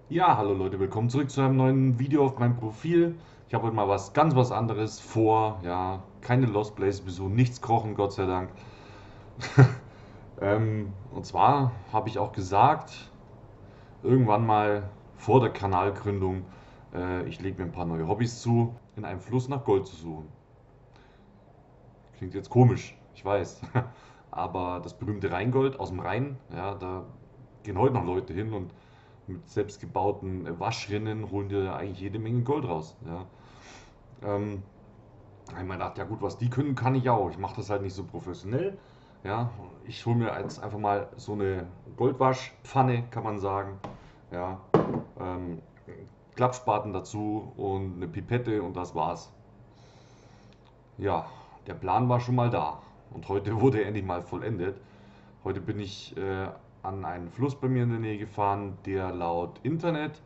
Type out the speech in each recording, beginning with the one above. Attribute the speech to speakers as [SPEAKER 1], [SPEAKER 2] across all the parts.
[SPEAKER 1] Ja, hallo Leute, willkommen zurück zu einem neuen Video auf meinem Profil. Ich habe heute mal was anderes vor. Ja, keine Lost Places besuchen, nichts kochen, Gott sei Dank. Und zwar habe ich auch gesagt, irgendwann mal vor der Kanalgründung, ich lege mir ein paar neue Hobbys zu, in einem Fluss nach Gold zu suchen. Klingt jetzt komisch, ich weiß. Aber das berühmte Rheingold aus dem Rhein, ja, da gehen heute noch Leute hin und mit selbstgebauten Waschrinnen holen dir eigentlich jede Menge Gold raus. Ja. Ähm, Da habe ich mir gedacht, ja gut, was die können, kann ich auch. Ich mache das halt nicht so professionell. Ja, ich hole mir jetzt einfach mal so eine Goldwaschpfanne, kann man sagen. Ja, ähm, Klappspaten dazu und eine Pipette und das war's. Ja, der Plan war schon mal da und heute wurde er endlich mal vollendet. Heute bin ich an einen Fluss bei mir in der Nähe gefahren, der laut Internetrecherche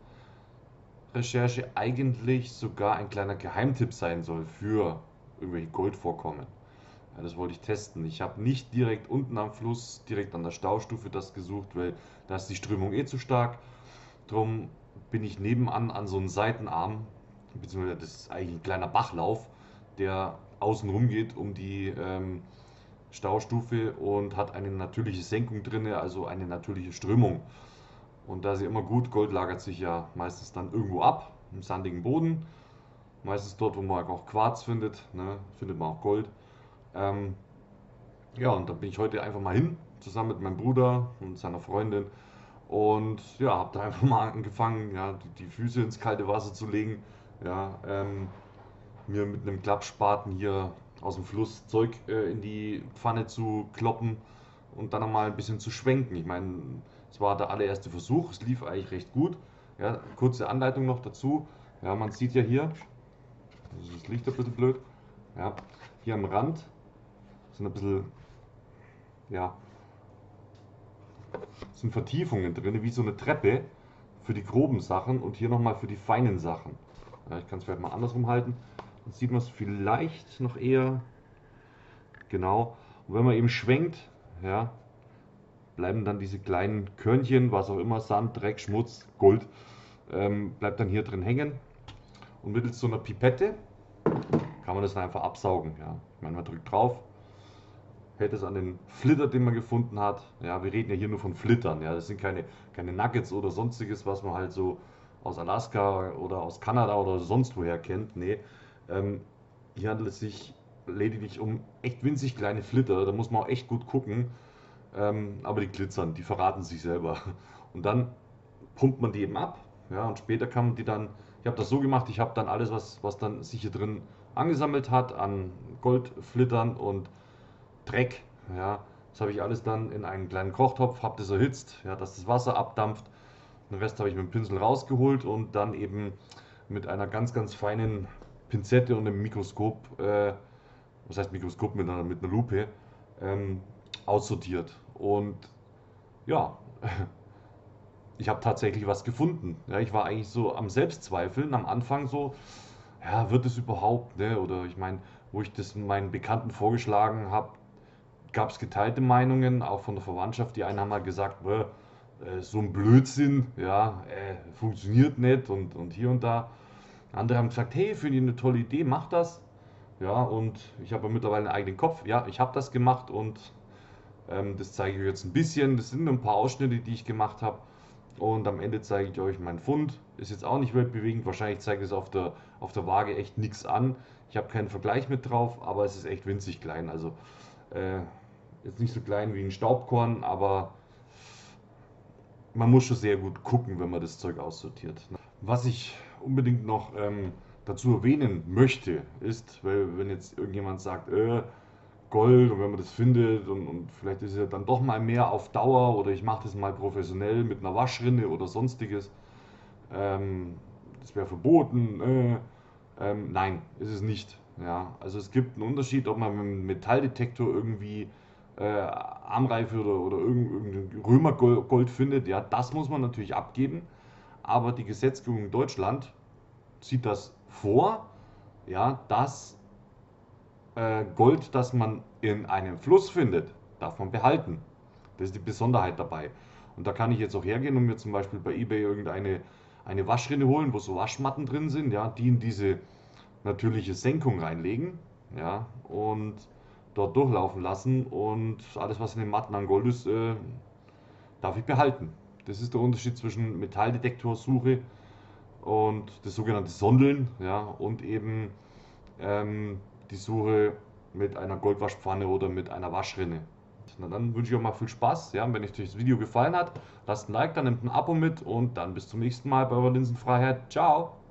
[SPEAKER 1] eigentlich sogar ein kleiner Geheimtipp sein soll für irgendwelche Goldvorkommen. Ja, das wollte ich testen. Ich habe nicht direkt unten am Fluss, direkt an der Staustufe das gesucht, weil da ist die Strömung eh zu stark. Drum bin ich nebenan an so einem Seitenarm, beziehungsweise das ist eigentlich ein kleiner Bachlauf, der außen rum geht um die Staustufe und hat eine natürliche Senkung drin, also eine natürliche Strömung. Und da ist ja immer gut, Gold lagert sich ja meistens dann irgendwo ab, im sandigen Boden. Meistens dort, wo man auch Quarz findet, ne, findet man auch Gold. Ähm, Ja, und da bin ich heute einfach mal hin, zusammen mit meinem Bruder und seiner Freundin. Und ja, habe da einfach mal angefangen, ja, die Füße ins kalte Wasser zu legen. Ja, mir mit einem Klappspaten hier aus dem Fluss Zeug in die Pfanne zu kloppen und dann nochmal ein bisschen zu schwenken. Ich meine, es war der allererste Versuch, es lief eigentlich recht gut. Ja, kurze Anleitung noch dazu. Ja, man sieht ja hier, das ist das Licht ein bisschen blöd. Ja, hier am Rand sind ein bisschen, ja, sind Vertiefungen drin, wie so eine Treppe für die groben Sachen und hier nochmal für die feinen Sachen. Ja, ich kann es vielleicht mal andersrum halten. Dann sieht man es vielleicht noch eher genau. Und wenn man eben schwenkt, ja, bleiben dann diese kleinen Körnchen, was auch immer, Sand, Dreck, Schmutz, Gold, bleibt dann hier drin hängen. Und mittels so einer Pipette kann man das dann einfach absaugen. Ja. Ich meine, man drückt drauf, hält es an den Flitter, den man gefunden hat. Ja, wir reden ja hier nur von Flittern. Ja, das sind keine Nuggets oder sonstiges, was man halt so aus Alaska oder aus Kanada oder sonst woher kennt. Nee, ähm, hier handelt es sich lediglich um echt winzig kleine Flitter. Da muss man auch echt gut gucken. Aber die glitzern, die verraten sich selber. Und dann pumpt man die eben ab. Ja, und später kann man die dann. Ich habe das so gemacht, ich habe dann alles, was dann sich hier drin angesammelt hat an Goldflittern und Dreck, ja, das habe ich alles dann in einen kleinen Kochtopf, habe das erhitzt, ja, dass das Wasser abdampft. Den Rest habe ich mit dem Pinsel rausgeholt und dann eben mit einer ganz feinen Pinzette und einem Mikroskop, was heißt Mikroskop, mit einer Lupe, ähm, aussortiert. Und ja, ich habe tatsächlich was gefunden. Ja, ich war eigentlich so am Selbstzweifeln am Anfang so, ja, wird es überhaupt, ne? Oder ich meine, wo ich das meinen Bekannten vorgeschlagen habe, gab es geteilte Meinungen, auch von der Verwandtschaft. Die einen haben halt gesagt, so ein Blödsinn, ja, funktioniert nicht und hier und da. Andere haben gesagt, hey, finde ich eine tolle Idee, mach das. Ja, und ich habe ja mittlerweile einen eigenen Kopf. Ja, ich habe das gemacht und das zeige ich euch jetzt ein bisschen. Das sind nur ein paar Ausschnitte, die ich gemacht habe. Und am Ende zeige ich euch meinen Fund. Ist jetzt auch nicht weltbewegend. Wahrscheinlich zeigt es auf der Waage echt nichts an. Ich habe keinen Vergleich mit drauf, aber es ist echt winzig klein. Also äh, jetzt nicht so klein wie ein Staubkorn, aber man muss schon sehr gut gucken, wenn man das Zeug aussortiert. Was ich unbedingt noch dazu erwähnen möchte, ist, weil wenn jetzt irgendjemand sagt, Gold und wenn man das findet und vielleicht ist es ja dann doch mal mehr auf Dauer oder ich mache das mal professionell mit einer Waschrinne oder sonstiges, ähm, das wäre verboten. Nein, ist es nicht. Ja, also es gibt einen Unterschied, ob man mit einem Metalldetektor irgendwie Armreife oder irgendein Römergold findet. Ja, das muss man natürlich abgeben. Aber die Gesetzgebung in Deutschland sieht das vor, ja, dass Gold, das man in einem Fluss findet, darf man behalten. Das ist die Besonderheit dabei. Und da kann ich jetzt auch hergehen und mir zum Beispiel bei eBay irgendeine eine Waschrinne holen, wo so Waschmatten drin sind, ja, die in diese natürliche Senkung reinlegen, ja, und dort durchlaufen lassen und alles, was in den Matten an Gold ist, darf ich behalten. Das ist der Unterschied zwischen Metalldetektorsuche und das sogenannte Sondeln, ja, und eben die Suche mit einer Goldwaschpfanne oder mit einer Waschrinne. Na dann wünsche ich euch mal viel Spaß. Ja, wenn euch das Video gefallen hat, lasst ein Like, dann nehmt ein Abo mit und dann bis zum nächsten Mal bei eurer Linsenfreiheit. Ciao!